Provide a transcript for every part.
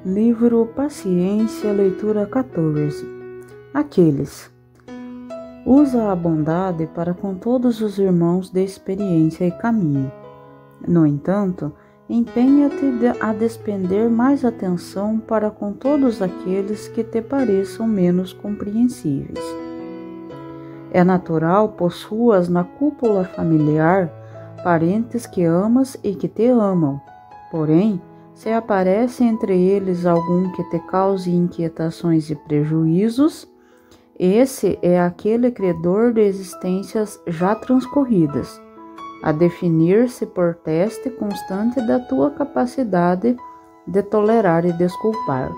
Livro Paciência, leitura 14. Aqueles. Usa a bondade para com todos os irmãos de experiência e caminho. No entanto, empenha-te a despender mais atenção para com todos aqueles que te pareçam menos compreensíveis. É natural possuas na cúpula familiar parentes que amas e que te amam, porém, se aparece entre eles algum que te cause inquietações e prejuízos, esse é aquele credor de existências já transcorridas, a definir-se por teste constante da tua capacidade de tolerar e desculpar.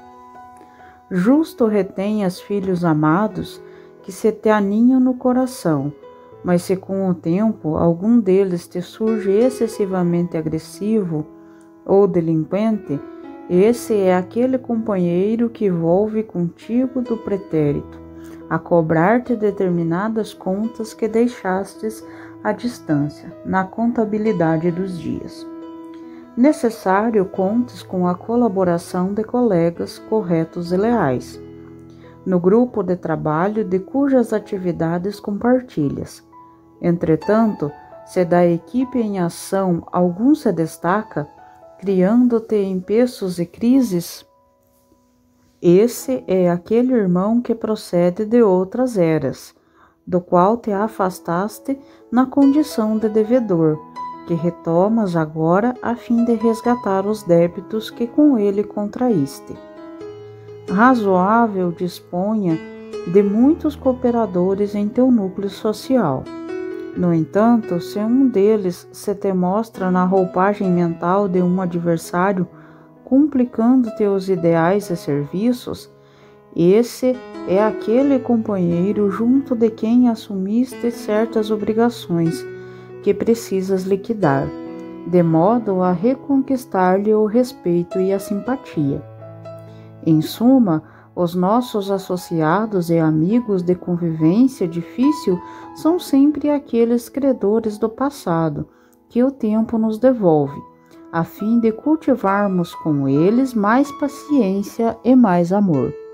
Justo retenhas filhos amados que se te aninham no coração, mas se com o tempo algum deles te surge excessivamente agressivo ou delinquente, esse é aquele companheiro que volve contigo do pretérito, a cobrar-te determinadas contas que deixastes à distância, na contabilidade dos dias. Necessário contes com a colaboração de colegas corretos e leais, no grupo de trabalho de cujas atividades compartilhas. Entretanto, se da equipe em ação algum se destaca, criando-te empeços e crises, esse é aquele irmão que procede de outras eras, do qual te afastaste na condição de devedor, que retomas agora a fim de resgatar os débitos que com ele contraíste. Razoável disponha de muitos cooperadores em teu núcleo social. No entanto, se um deles se te mostra na roupagem mental de um adversário, complicando teus ideais e serviços, esse é aquele companheiro junto de quem assumiste certas obrigações que precisas liquidar, de modo a reconquistar-lhe o respeito e a simpatia. Em suma, os nossos associados e amigos de convivência difícil são sempre aqueles credores do passado que o tempo nos devolve, a fim de cultivarmos com eles mais paciência e mais amor.